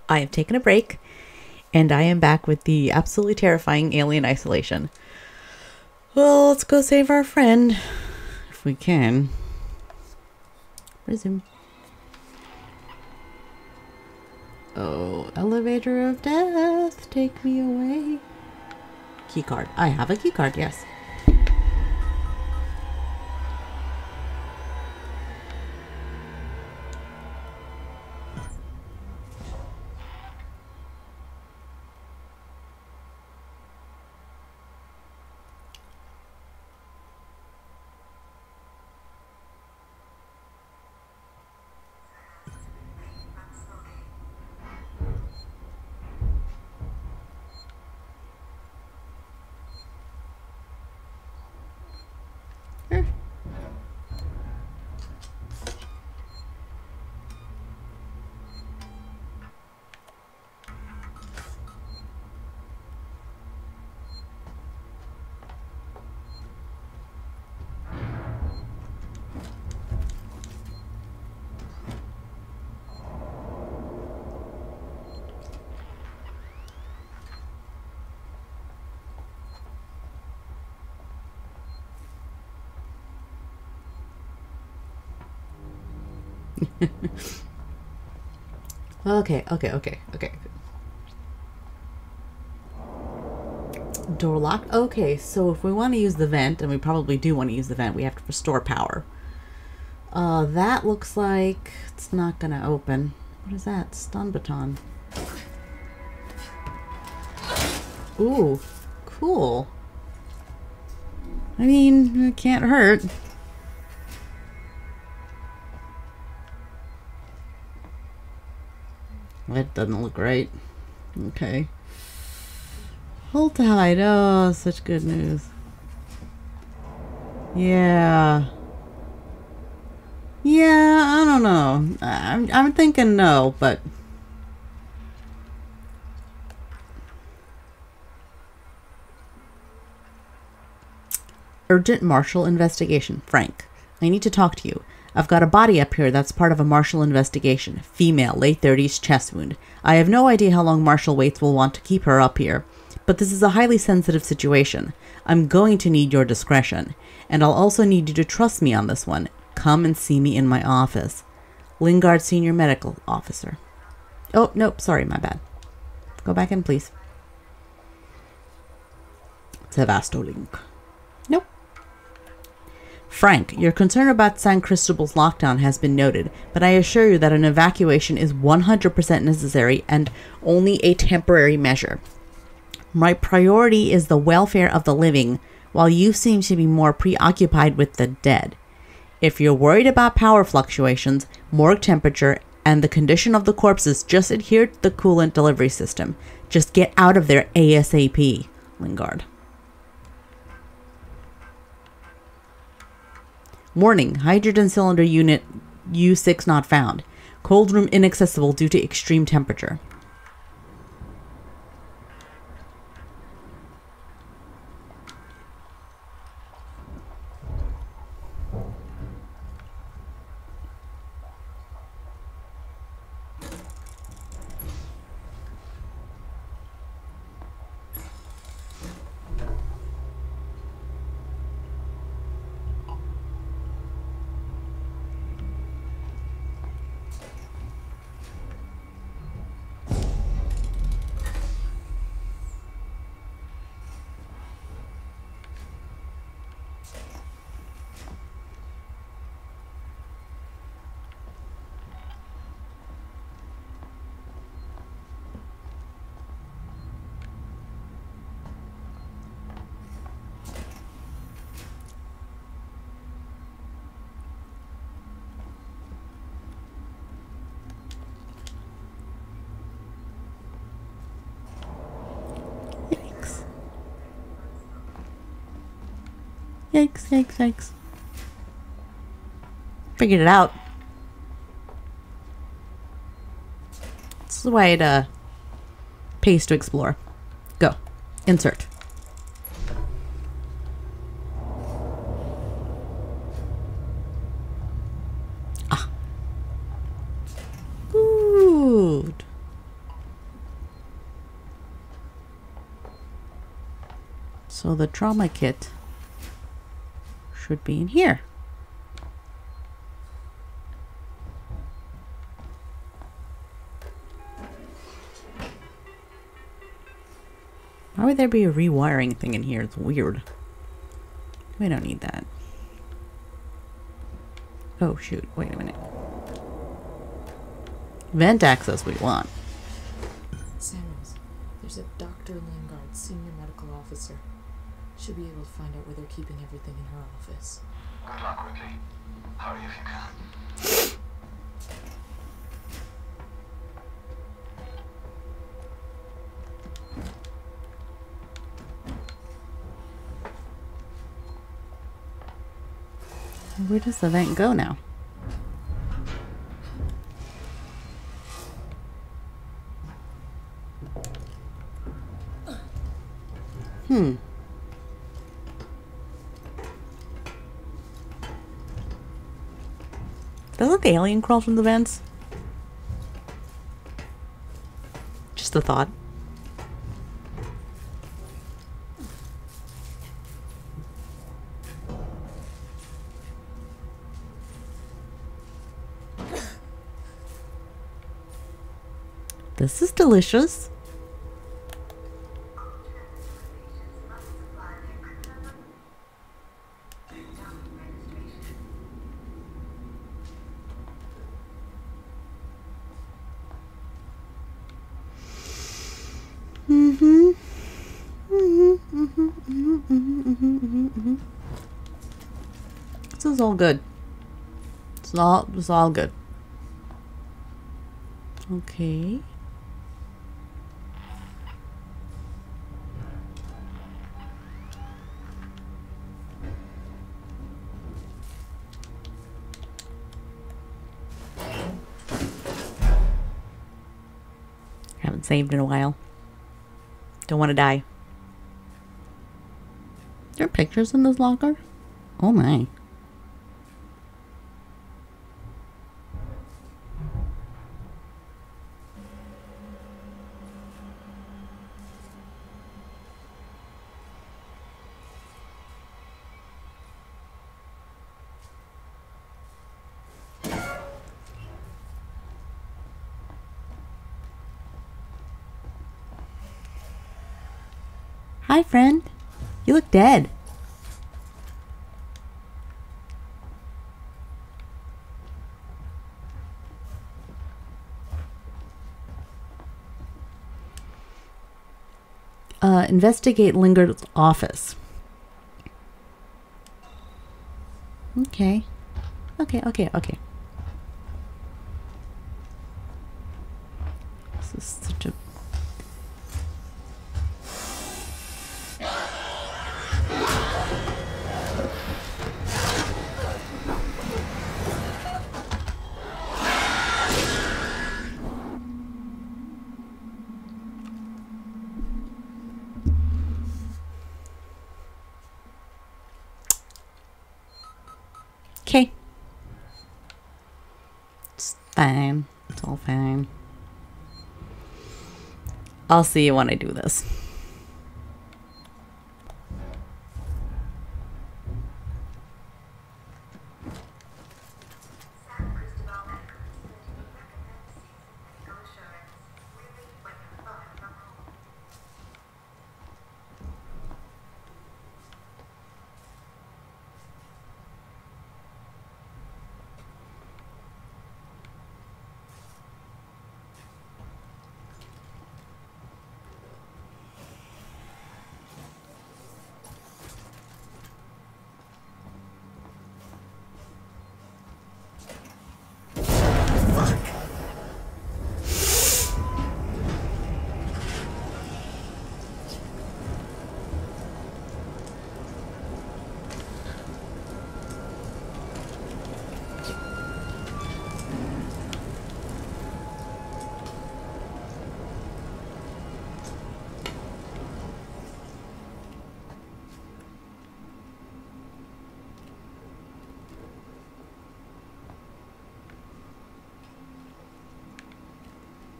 I have taken a break, and I am back with the absolutely terrifying Alien Isolation. Well, let's go save our friend, if we can. Resume. Oh, elevator of death, take me away. Keycard. I have a keycard, yes. Okay. Door lock. Okay, so if we want to use the vent, and we probably do want to use the vent, we have to restore power. That looks like it's not gonna open. What is that? Stun baton. Ooh, cool. I mean, it can't hurt. That doesn't look right. Okay. Hold tight. Oh, such good news. Yeah. Yeah, I don't know. I'm thinking no, but... Urgent Marshal investigation. Frank, I need to talk to you. I've got a body up here that's part of a Marshal investigation. Female, late 30s, chest wound. I have no idea how long Marshal Waits will want to keep her up here, but this is a highly sensitive situation. I'm going to need your discretion, and I'll also need you to trust me on this one. Come and see me in my office. Lingard, Senior Medical Officer. Oh, nope, sorry, my bad. Go back in, please. Sevastolink. Nope. Frank, your concern about San Cristobal's lockdown has been noted, but I assure you that an evacuation is 100% necessary and only a temporary measure. My priority is the welfare of the living, while you seem to be more preoccupied with the dead. If you're worried about power fluctuations, morgue temperature, and the condition of the corpses, just adhere to the coolant delivery system. Just get out of there ASAP, Lingard. Warning, hydrogen cylinder unit U6 not found. Cold room inaccessible due to extreme temperature. Yikes. Figured it out. It's the way to pace to explore. Go. Insert. Good. So the trauma kit should be in here. Why would there be a rewiring thing in here? It's weird. We don't need that. Oh shoot, wait a minute. Vent access we want. Samuels, there's a Dr. Lingard, senior medical officer. Should be able to find out where they're keeping everything in her office. Good luck, Ripley. Hurry if you can. Where does the vent go now? Doesn't the alien crawl from the vents? Just a thought. This is delicious. This is all good. It's all good. Okay. Haven't saved in a while. Don't want to die. There are pictures in this locker? Oh my. Hi, friend. You look dead. Investigate Lingard's office. Okay. Okay. This is such a... Okay. It's fine. It's all fine. I'll see you when I do this.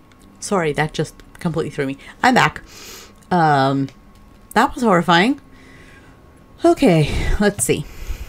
Sorry, that just completely threw me. I'm back. That was horrifying. Okay, let's see.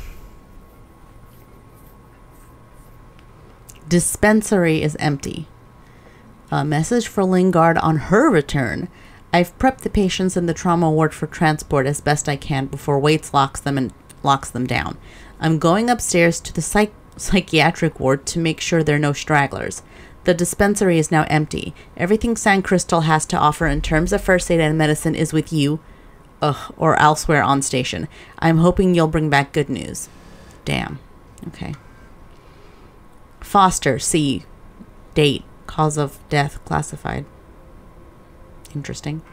Dispensary is empty. A message for Lingard on her return. I've prepped the patients in the trauma ward for transport as best I can before Waits locks them down. I'm going upstairs to the psychiatric ward to make sure there are no stragglers. The dispensary is now empty. Everything San Crystal has to offer in terms of first aid and medicine is with you, or elsewhere on station. I'm hoping you'll bring back good news. Damn. Okay. Foster, C. Date. Cause of death classified. Interesting.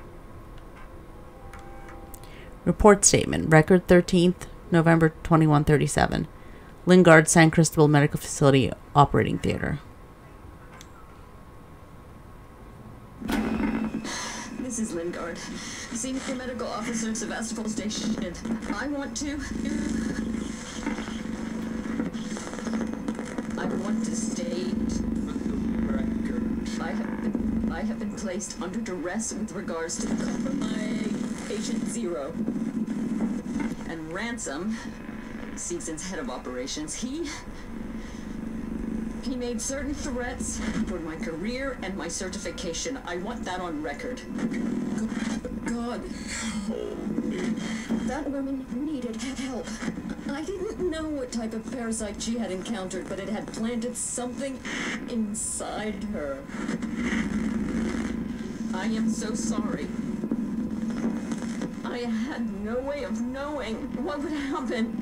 Report statement. Record 13th, November 2137. Lingard, San Cristobal Medical Facility Operating Theater. This is Lingard, Senior Medical Officer at Sevastopol Station. I want to state I have been placed under duress with regards to the compromise Patient Zero. And Ransom, Season's head of operations, he made certain threats for my career and my certification. I want that on record. God. That woman needed help. I didn't know what type of parasite she had encountered, but it had planted something inside her. I am so sorry. I had no way of knowing what would happen.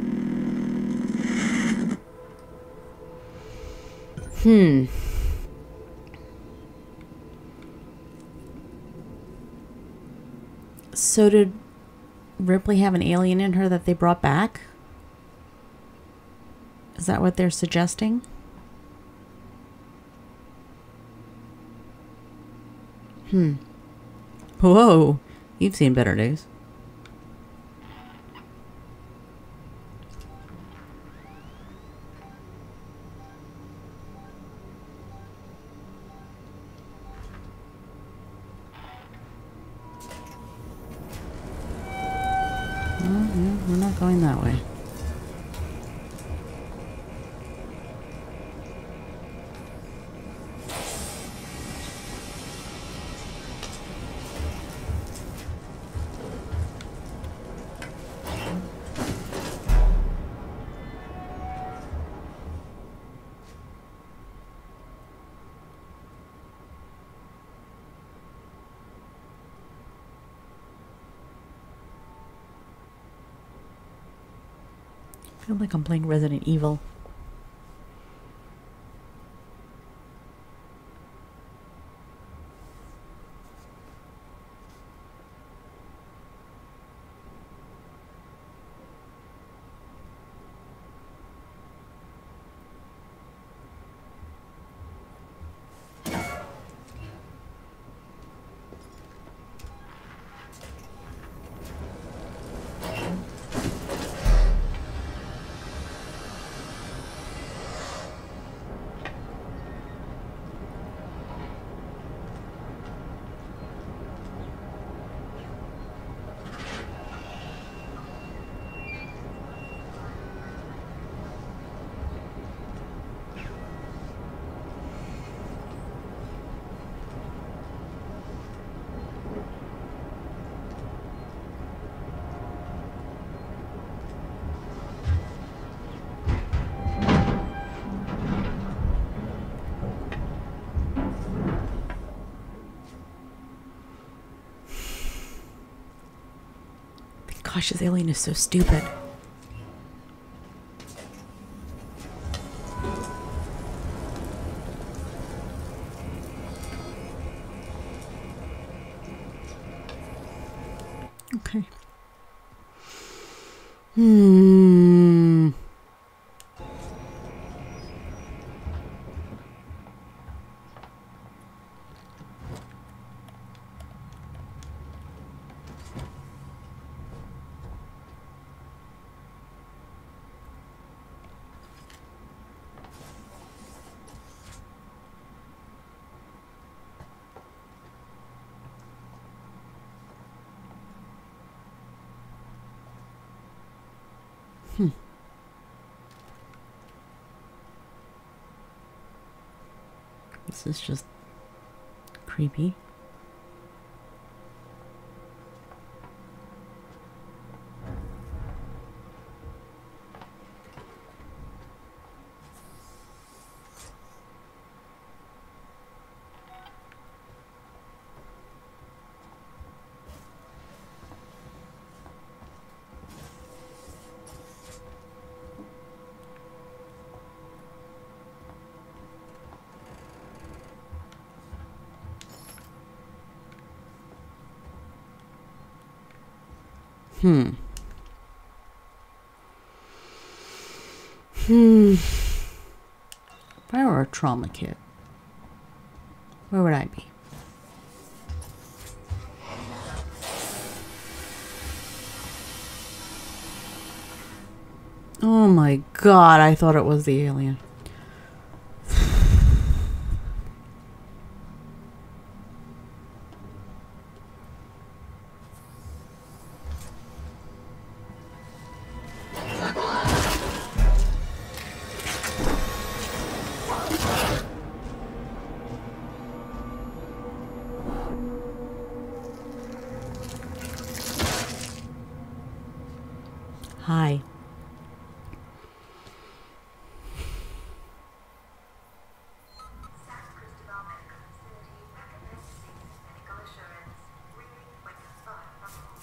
So did Ripley have an alien in her that they brought back? Is that what they're suggesting? Whoa, you've seen better days. We're not going that way. I feel like I'm playing Resident Evil. Gosh, this alien is so stupid. Okay. This is just creepy. If I were a trauma kid, where would I be? Oh my god, I thought it was the alien. Hi. Santa Cruz Development Facility recommends seeking medical assurance. Ringing when you start from home.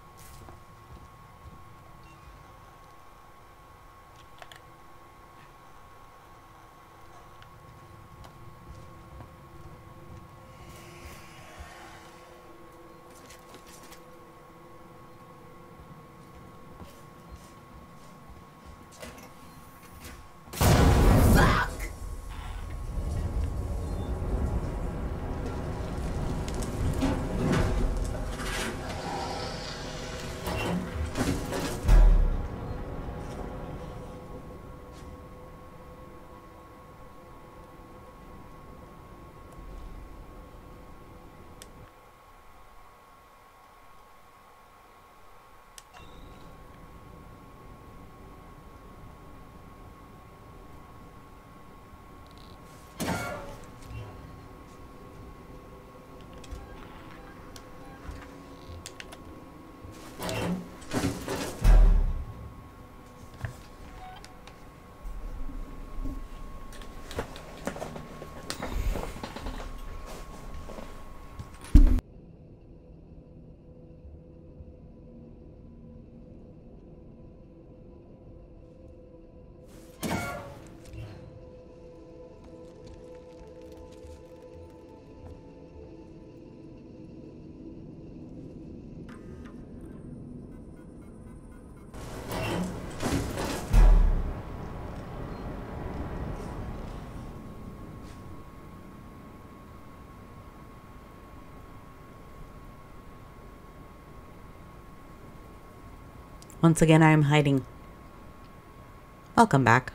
Once again, I am hiding. Welcome back.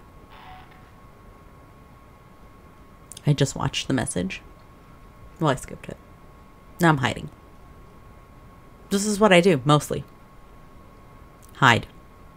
I just watched the message. Well, I skipped it. Now I'm hiding. This is what I do, mostly. Hide.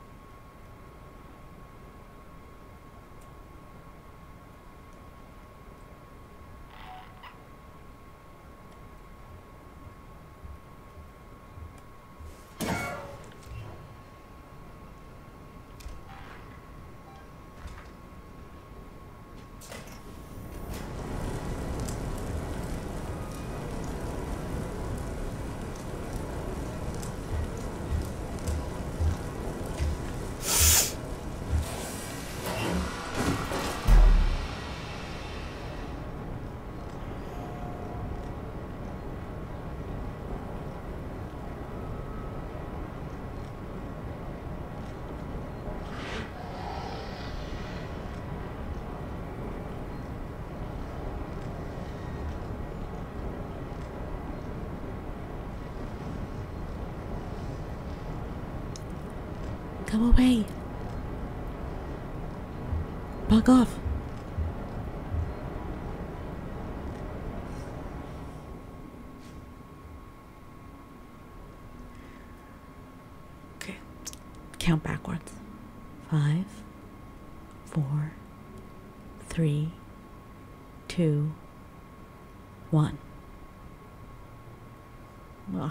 Go away. Bug off. Okay. Count backwards. 5, 4, 3, 2, 1. Well,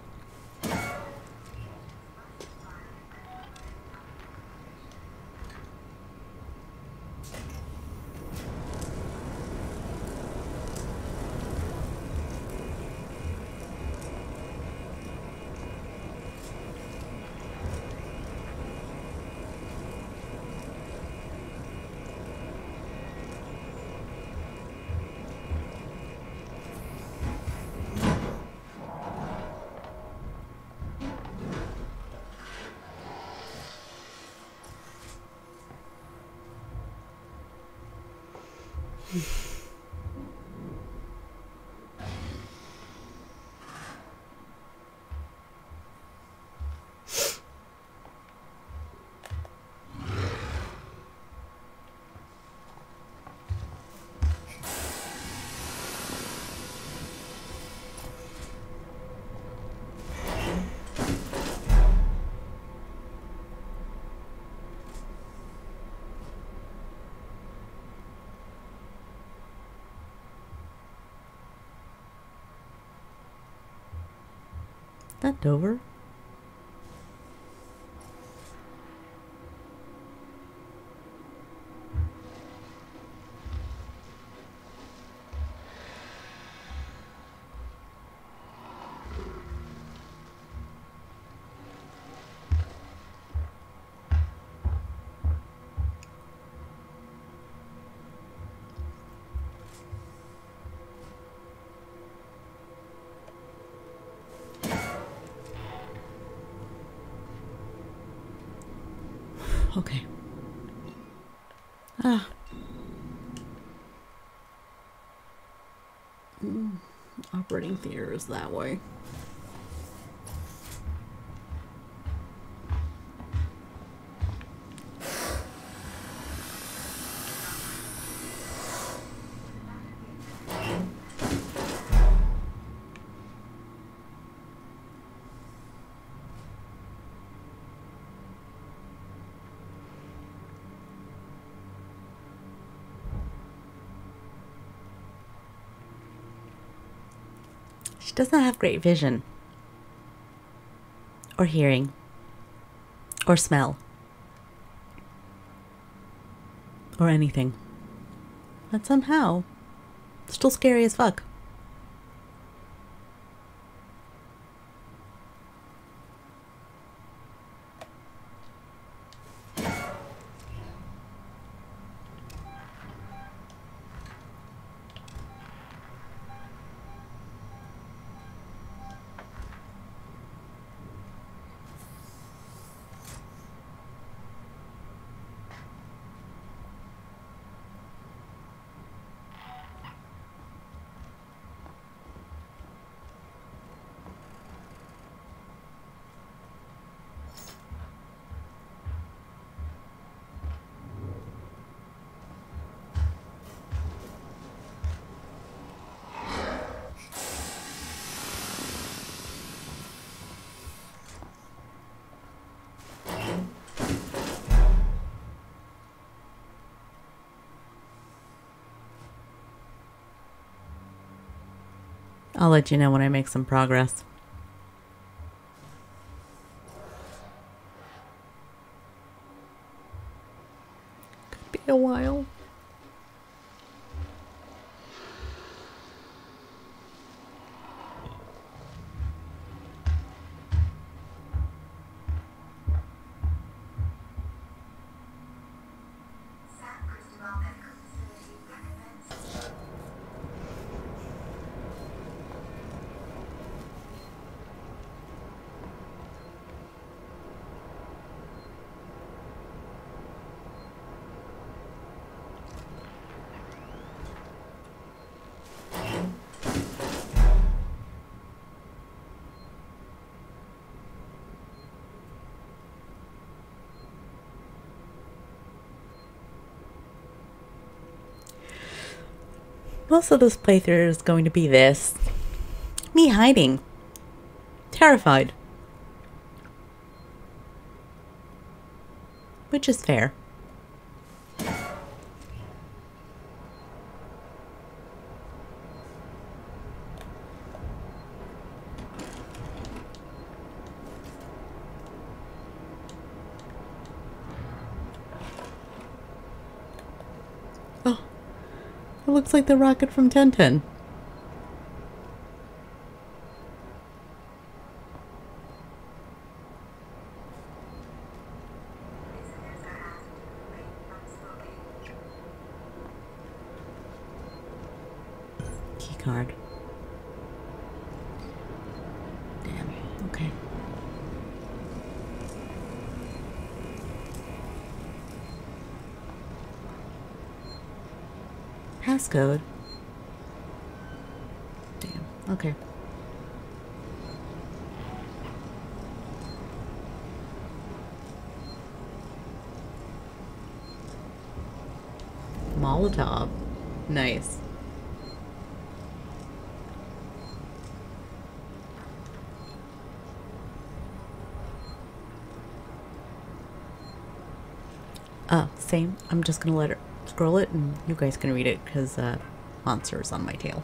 that Dover? Okay. Ah. Operating theater is that way. She doesn't have great vision, or hearing, or smell, or anything. But somehow, still scary as fuck. I'll let you know when I make some progress. Could be a while. San Cristobal Medical Facility recommends Most of this playthrough is going to be this. Me hiding. Terrified. Which is fair. It looks like the rocket from Tintin. Visitors are asked to refrain from smoking. Key card. Damn. Okay. Passcode. Damn. Okay. Molotov. Nice. Same. I'm just gonna let her scroll it and you guys can read it because monster is on my tail.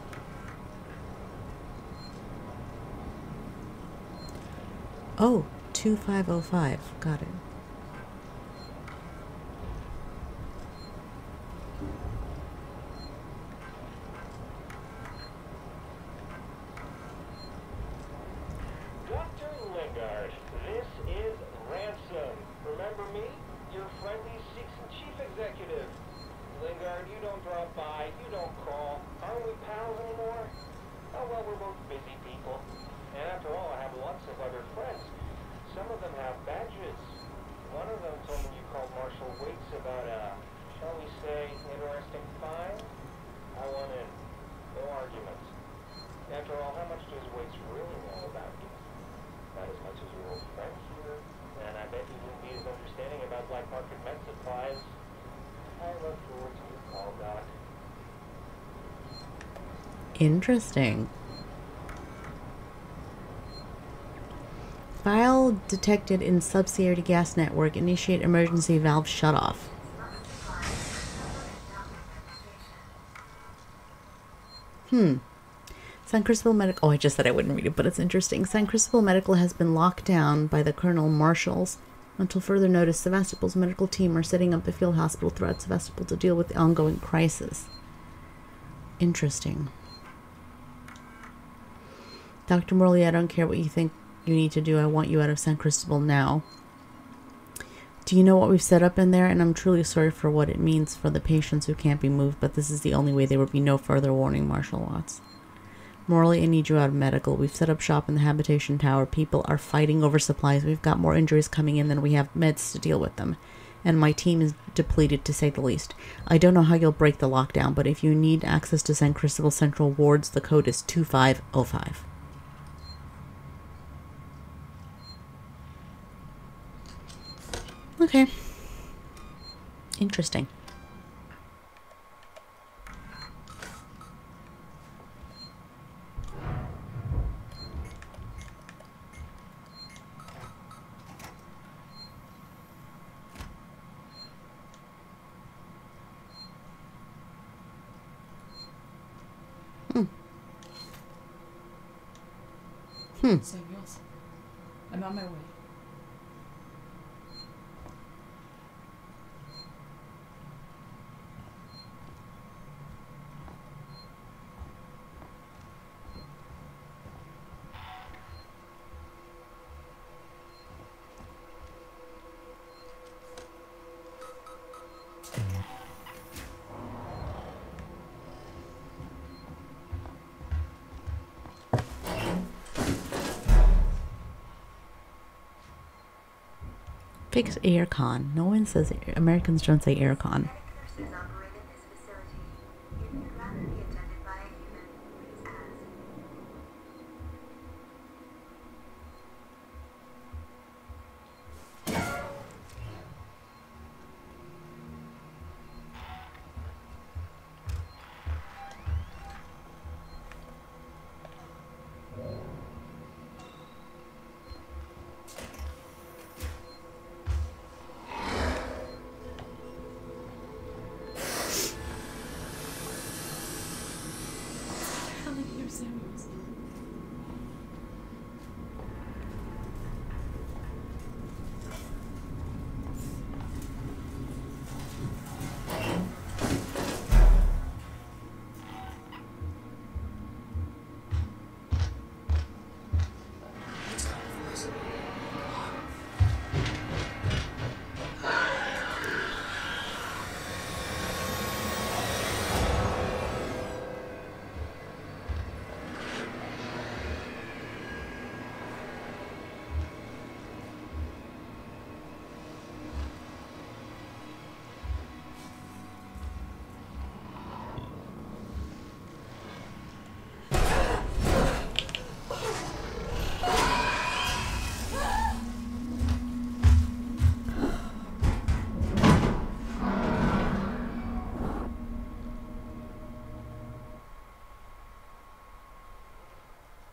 Oh, 2505. Got it. Dr. Lingard, this is Ransom. Remember me? Your friendly Seegson chief executive. Lingard, you don't drop by, you don't call. Aren't we pals anymore? Oh, well, we're both busy people. And after all, I have lots of other friends. Some of them have badges. One of them told me you called Marshal Waits about a, shall we say, interesting find. I want in. No arguments. After all, how much does Waits really know about you? Not as much as your old friend here, and I bet you wouldn't be as understanding about black market med supplies. I look forward to your call, Doc. Interesting. File detected in subsidiary gas network. Initiate emergency valve shutoff. San Cristobal Medical. Oh, I just said I wouldn't read it, but it's interesting. San Cristobal Medical has been locked down by the Colonel Marshals until further notice. Sevastopol's medical team are setting up the field hospital throughout Sevastopol to deal with the ongoing crisis. Interesting. Dr. Morley, I don't care what you think you need to do. I want you out of San Cristobal now. Do you know what we've set up in there? And I'm truly sorry for what it means for the patients who can't be moved, but this is the only way. There will be no further warning, Marshal Watts. Morley, I need you out of medical. We've set up shop in the habitation tower. People are fighting over supplies. We've got more injuries coming in than we have meds to deal with them. And my team is depleted, to say the least. I don't know how you'll break the lockdown, but if you need access to San Cristobal Central wards, the code is 2505. Okay. Interesting. Samuels, I'm on my way. Fix aircon. No one says Americans don't say aircon. Nurses operate in this facility. If you'd rather be attended by a human, please ask. Helen here, Samuels.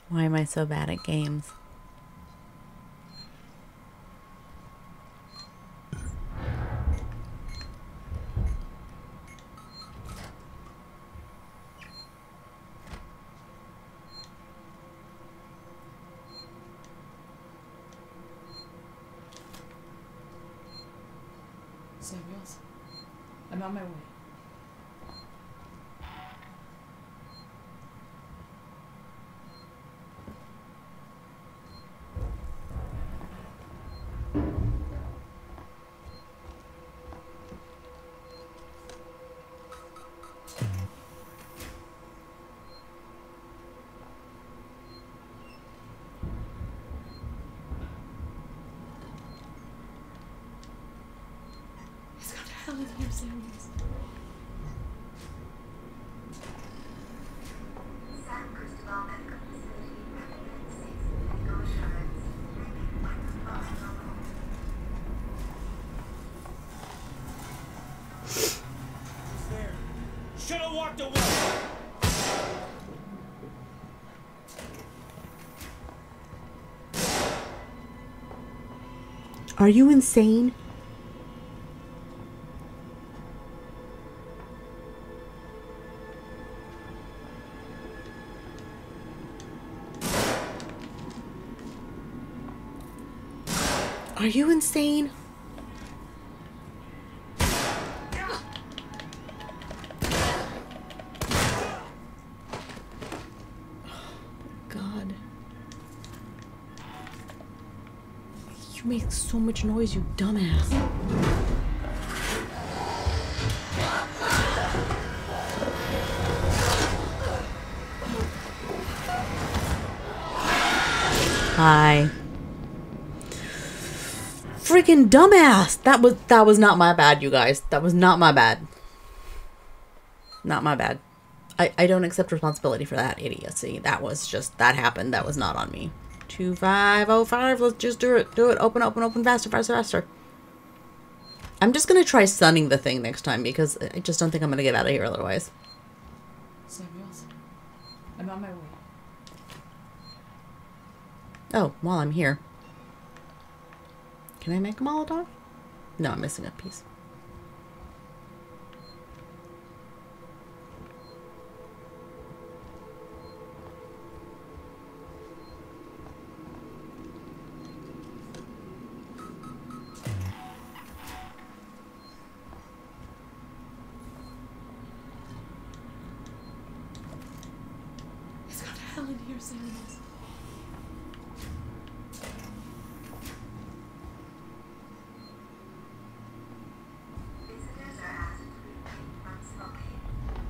Why am I so bad at games? Samuels, I'm on my way. He's got to hell in here, Samuels. San Cristobal Medical Facility recommends medical assurance. Bringing microphone local. There. Should have walked away. Are you insane? Are you insane? God. You make so much noise, you dumbass. Hi. Freaking dumbass. That was not my bad, you guys. That was not my bad. Not my bad. I don't accept responsibility for that idiocy. That was just, that happened. That was not on me. 2505. Let's just do it. Do it. Open, open, open. Faster, faster, faster. I'm just going to try stunning the thing next time because I just don't think I'm going to get out of here otherwise. Samuels, I'm on my way. Oh, while I'm here. Can I make a Molotov? No, I'm missing a piece. He's got to hell in here, Samuels. Visitors are asked to refrain from smoking.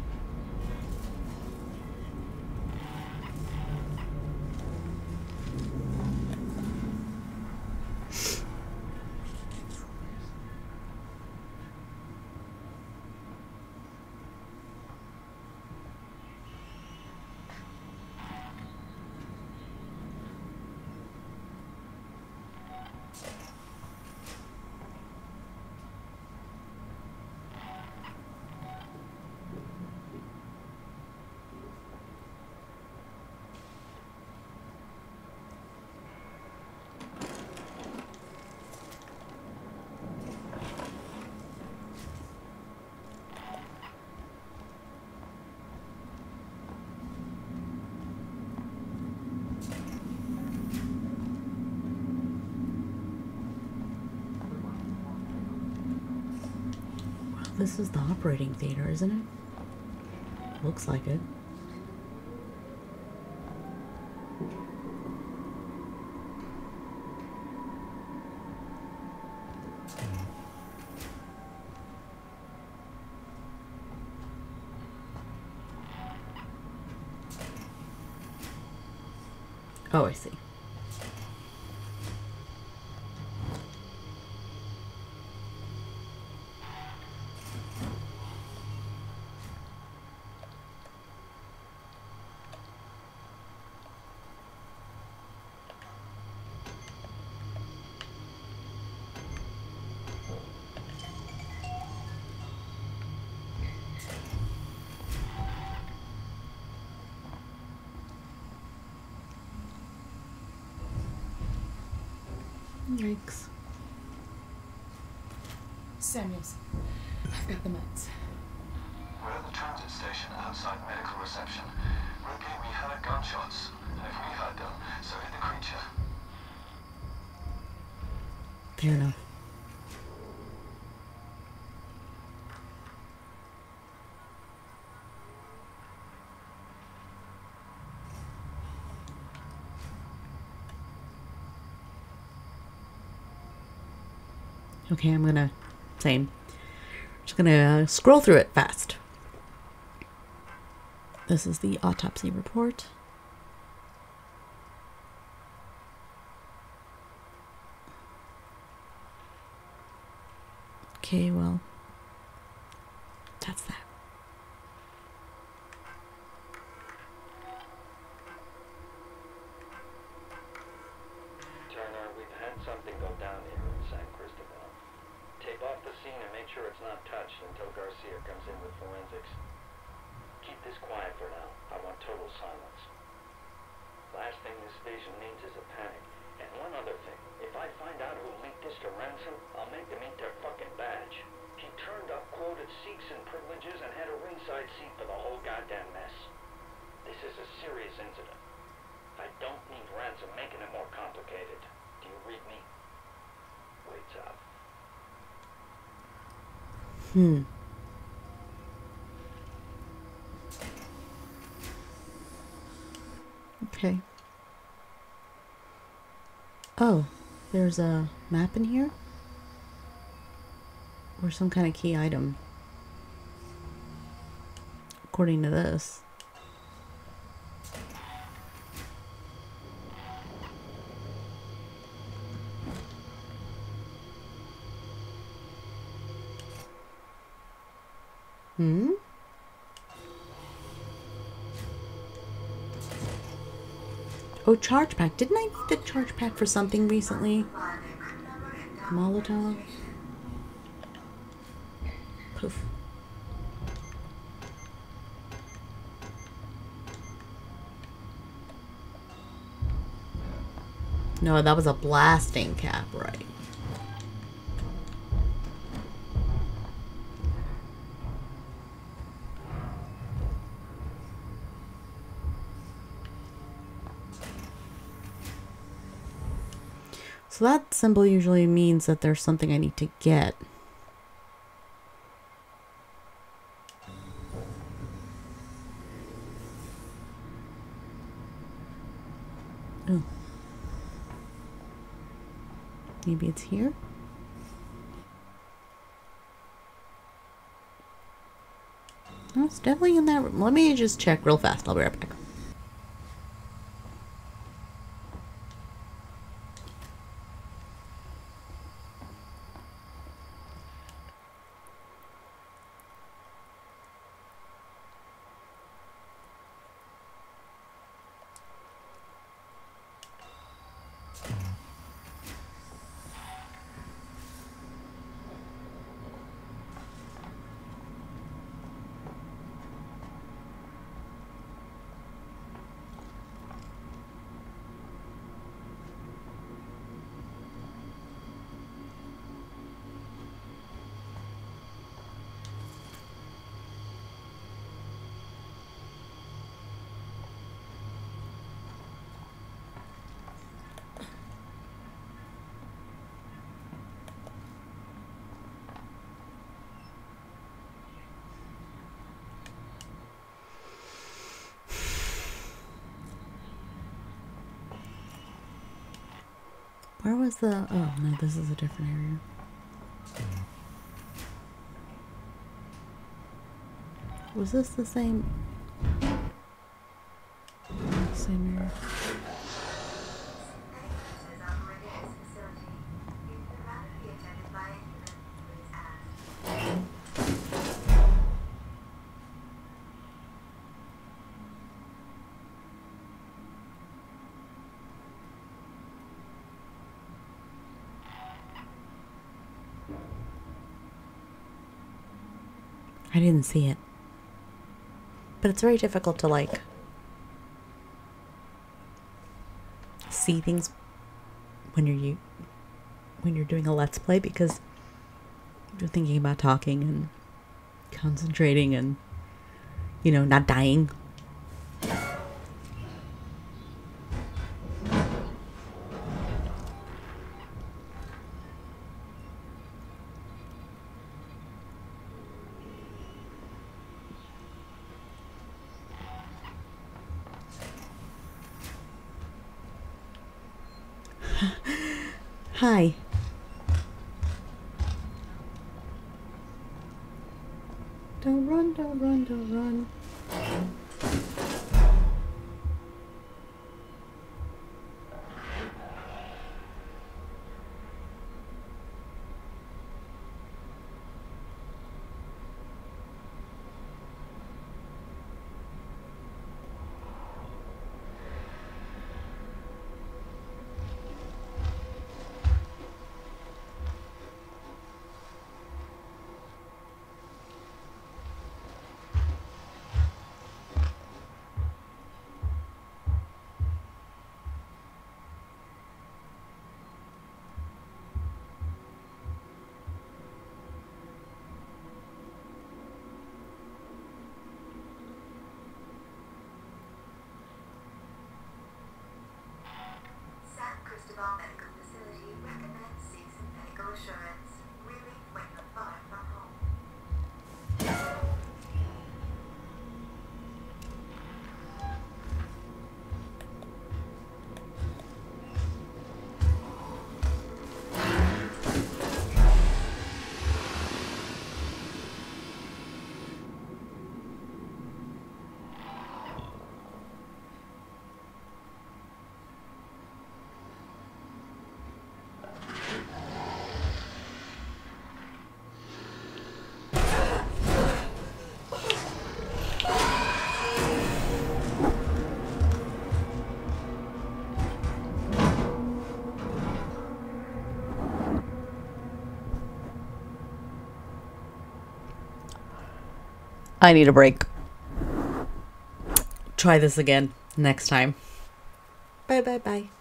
This is the operating theater, isn't it? Looks like it. Oh, I see. Yikes. Samuels, I've got the meds. We're at the transit station outside medical reception. Ricky, we heard gunshots. If we heard them, so did the creature. Fair enough. Okay, I'm gonna same. Just gonna scroll through it fast. This is the autopsy report. Okay, well, that's that. Turner, we've had something go down here in San Cristobal. Tape off the scene and make sure it's not touched until Garcia comes in with forensics. Keep this quiet for now. I want total silence. Last thing this station needs is a panic. And one other thing. If I find out who leaked this to Ransom, I'll make them eat their fucking badge. He turned up quoted Sikhs and privileges and had a ringside seat for the whole goddamn mess. This is a serious incident. I don't need Ransom making it more complicated. Do you read me? Waits out. Okay. Oh, there's a map in here? Or some kind of key item. According to this. Oh, charge pack. Didn't I need the charge pack for something recently? Molotov. Poof. No, that was a blasting cap, right? So that symbol usually means that there's something I need to get. Oh. Maybe it's here? No, it's definitely in that room. Let me just check real fast. I'll be right back. Where was the... Oh, no, this is a different area. Was this the same... Same area? I didn't see it. But it's very difficult to, like, see things when you're when you're doing a Let's Play, because you're thinking about talking and concentrating and, you know, not dying. Hi. Don't run, don't run, don't run. San Cristobal Medical Facility recommends Citizen Medical Assurance. Really, when you're far from home. I need a break. Try this again next time. Bye, bye, bye.